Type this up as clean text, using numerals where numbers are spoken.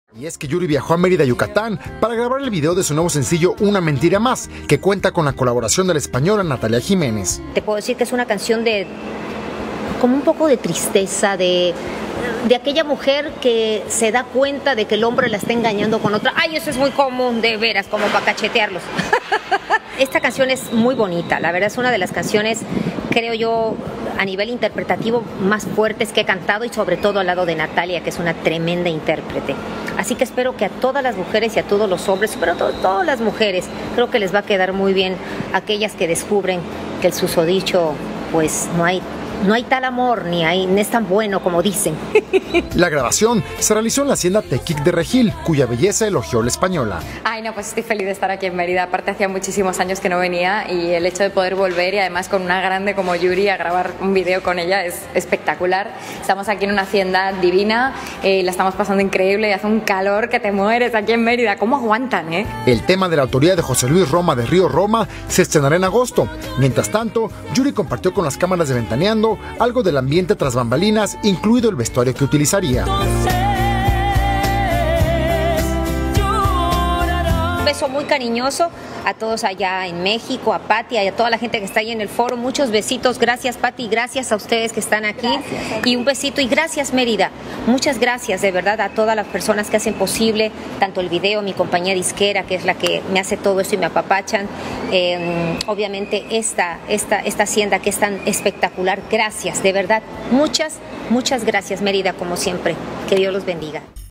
Y es que Yuri viajó a Mérida, Yucatán, para grabar el video de su nuevo sencillo Una mentira más, que cuenta con la colaboración de la española Natalia Jiménez. Te puedo decir que es una canción de como un poco de tristeza, de aquella mujer que se da cuenta de que el hombre la está engañando con otra. Ay, eso es muy común, de veras, como para cachetearlos. Esta canción es muy bonita, la verdad es una de las canciones, creo yo, a nivel interpretativo más fuertes que he cantado, y sobre todo al lado de Natalia, que es una tremenda intérprete. Así que espero que a todas las mujeres y a todos los hombres, pero a todas las mujeres, creo que les va a quedar muy bien, aquellas que descubren que el susodicho, pues no hay tal amor, ni es tan bueno como dicen. La grabación se realizó en la hacienda Tequic de Regil, cuya belleza elogió la española. Ay, no, pues estoy feliz de estar aquí en Mérida. Aparte, hacía muchísimos años que no venía, y el hecho de poder volver, y además con una grande como Yuri, a grabar un video con ella es espectacular. Estamos aquí en una hacienda divina, la estamos pasando increíble y hace un calor que te mueres aquí en Mérida. ¿Cómo aguantan, eh? El tema de la autoría de José Luis Roma de Río Roma se estrenará en agosto. Mientras tanto, Yuri compartió con las cámaras de Ventaneando algo del ambiente tras bambalinas, incluido el vestuario que utilizaría. Un beso muy cariñoso a todos allá en México, a Pati, a toda la gente que está ahí en el foro. Muchos besitos. Gracias, Pati, gracias a ustedes que están aquí. Y un besito y gracias, Mérida. Muchas gracias de verdad a todas las personas que hacen posible tanto el video, mi compañía disquera, que es la que me hace todo esto y me apapachan. Obviamente esta hacienda que es tan espectacular. Gracias, de verdad. Muchas gracias, Mérida, como siempre. Que Dios los bendiga.